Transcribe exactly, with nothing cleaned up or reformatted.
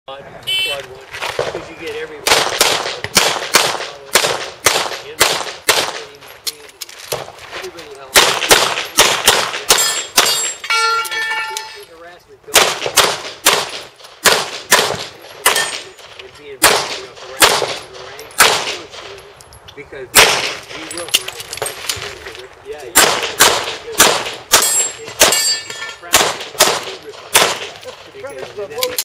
Flood one, because you get everybody. Everybody else. Harassment going. And being, you know, harassment, because we will harass. Yeah, yeah. Because it's, it's, it's, it's, it's, it's, it's, it's, it's,